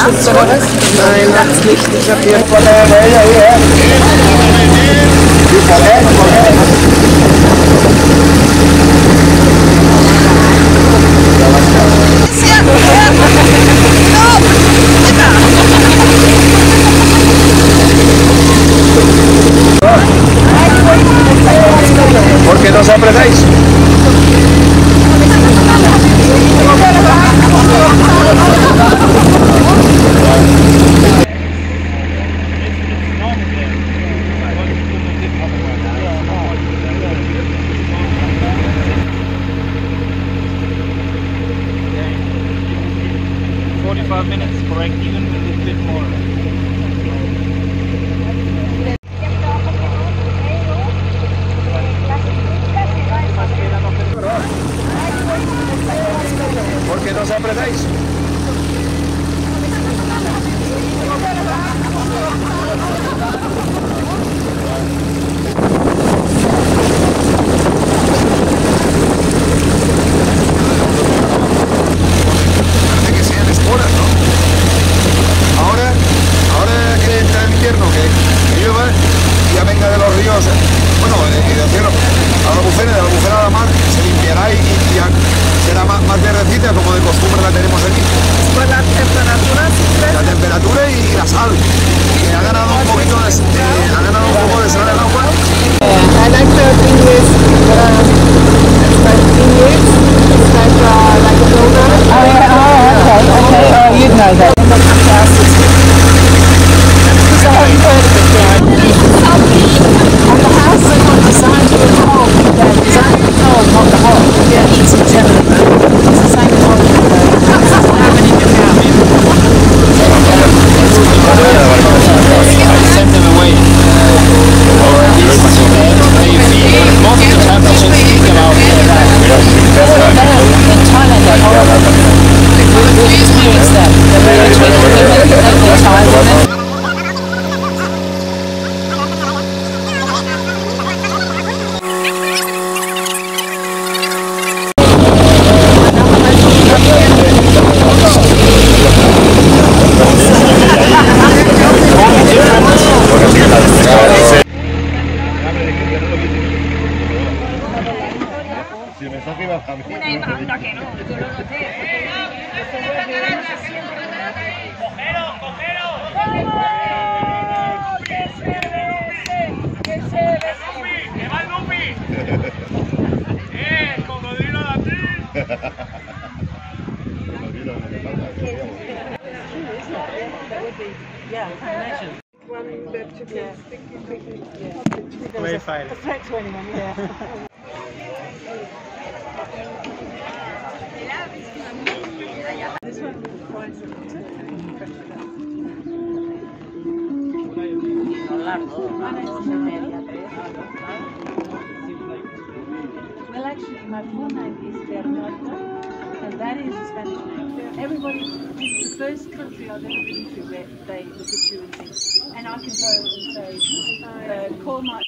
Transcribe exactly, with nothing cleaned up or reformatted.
Schutz oder was? Nein, nachts nicht. Ich habe hier... ¿Por qué no os apretáis? forty-five minutes, correct, even a little bit more. ¿Por qué no os apretáis? Parece que sean esporas, ¿no? Ahora, ahora que entra el invierno, que, que llueva y ya venga de los ríos, bueno, y del cielo, a la albufera, de la albufera a la mar, se limpiará y, y ya será más, más verdecita, como de costumbre la tenemos aquí. Por la temperatura, La temperatura y la sal, que ha ganado un poquito de, de, ha ganado un poco de sal el agua. I like the thing is, uh, it's like thing is, it's like, uh, like a donut. Oh, yeah, oh, okay, okay, oh, you'd know that. And the capacity. Because I haven't heard of it yet. On the house, they want the sign to the home. Yeah, design the home, not the home. Yeah, it's in general. It's the same home. It's happening in the house. Send them away. Or at least they feel most of the time they should speak about In Thailand, they horrible. We experienced that. They were actually living their time with it. Una y anda que no, yo lo noté. ¡Cogero, cogero! ¡Que se bese! ¡Que se bese! ¡Que va el Lupi! ¡Eh, el cocodrilo de aquí! One that should be sticky, sticky. Yeah. Very fine. A threat to anyone, yeah. This one requires a little Well, actually, my full name is Bernardo, and that is a Spanish name. Everybody, this is the first country I've ever been to where they look at you and think, and I can go and say, uh, call my